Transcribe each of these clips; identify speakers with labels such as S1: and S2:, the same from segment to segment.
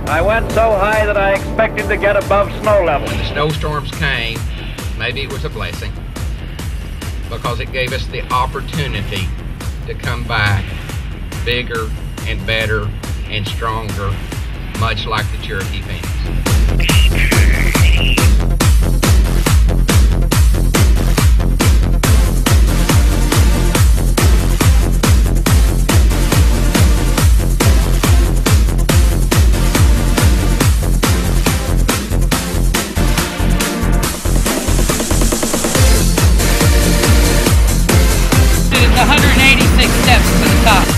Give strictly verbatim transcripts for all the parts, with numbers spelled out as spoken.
S1: I went so high that I expected to get above snow level.
S2: When the snowstorms came, maybe it was a blessing because it gave us the opportunity to come back bigger and better and stronger, much like the Cherokee Phoenix.
S3: one hundred eighty-six steps to the top.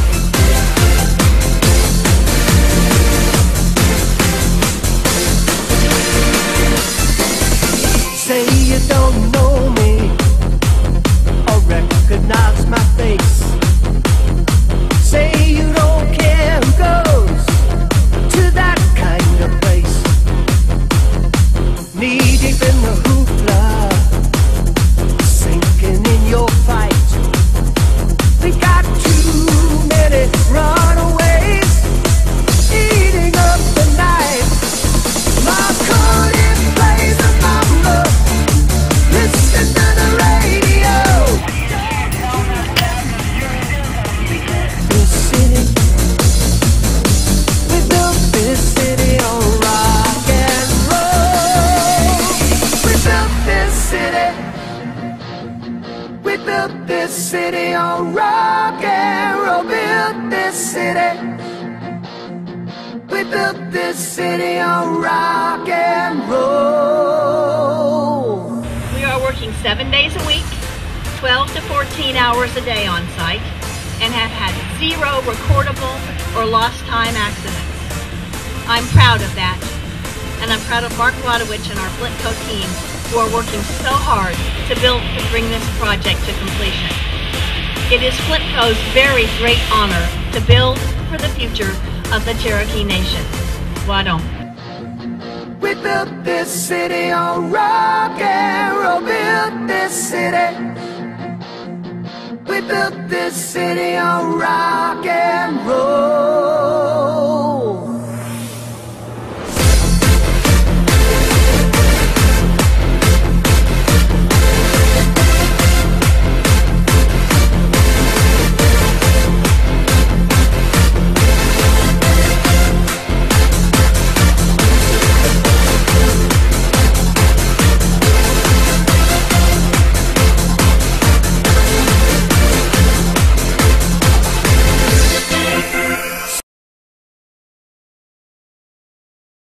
S4: Say you don't know me or recognize my face. Say you don't care who goes to that kind of place. Knee deep in the hoopla, sinking in your fight. We got too many runaways eating up the night. My Cody plays a mama, listen to the radio. This city, we built this city on rock and roll. We built this city. We built this city on rock and roll. Built this city. We built this city on rock and roll.
S5: We are working seven days a week, twelve to fourteen hours a day on site, and have had zero recordable or lost time accidents. I'm proud of that, and I'm proud of Mark Wadowich and our Flintco team who are working so hard to build to bring this project to completion. It is Flintco's very great honor to build for the future of the Cherokee Nation. Wadom.
S4: We built this city on rock and roll. Built this city. We built this city on rock